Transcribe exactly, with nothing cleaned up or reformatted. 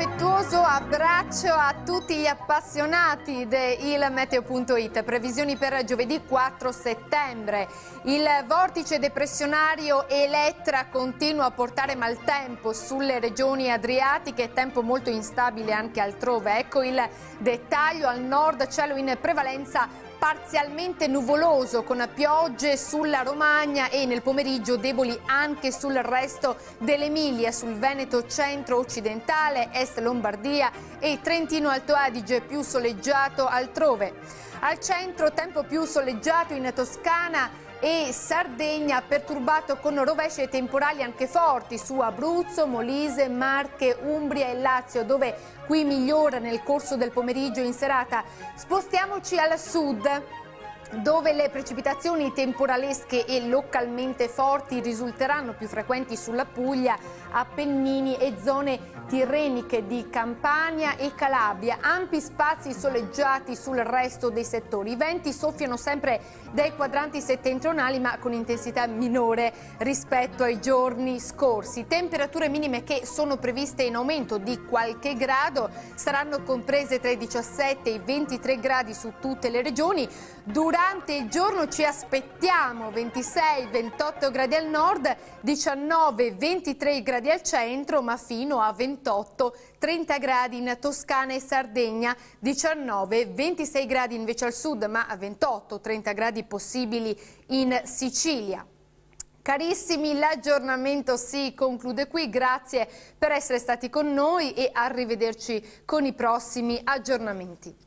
affettuoso abbraccio a tutti gli appassionati di il meteo punto it. Previsioni per giovedì quattro settembre. Il vortice depressionario Elettra continua a portare maltempo sulle regioni adriatiche, tempo molto instabile anche altrove. Ecco il dettaglio: al nord cielo in prevalenza parzialmente nuvoloso con piogge sulla Romagna e nel pomeriggio deboli anche sul resto dell'Emilia, sul Veneto centro-occidentale, est Lombardia e Trentino Alto Adige, più soleggiato altrove. Al centro tempo più soleggiato in Toscana e Sardegna, perturbato con rovesci e temporali anche forti su Abruzzo, Molise, Marche, Umbria e Lazio, dove qui migliora nel corso del pomeriggio in serata. Spostiamoci al sud, dove le precipitazioni temporalesche e localmente forti risulteranno più frequenti sulla Puglia, Appennini e zone tirreniche di Campania e Calabria. Ampi spazi soleggiati sul resto dei settori. I venti soffiano sempre dai quadranti settentrionali, ma con intensità minore rispetto ai giorni scorsi. Temperature minime che sono previste in aumento di qualche grado, saranno comprese tra i diciassette e i ventitré gradi su tutte le regioni. Durante il giorno ci aspettiamo ventisei ventotto gradi al nord, diciannove ventitré gradi al centro, ma fino a ventotto trenta gradi in Toscana e Sardegna, diciannove ventisei gradi invece al sud, ma a ventotto trenta gradi possibili in Sicilia. Carissimi, l'aggiornamento si conclude qui. Grazie per essere stati con noi e arrivederci con i prossimi aggiornamenti.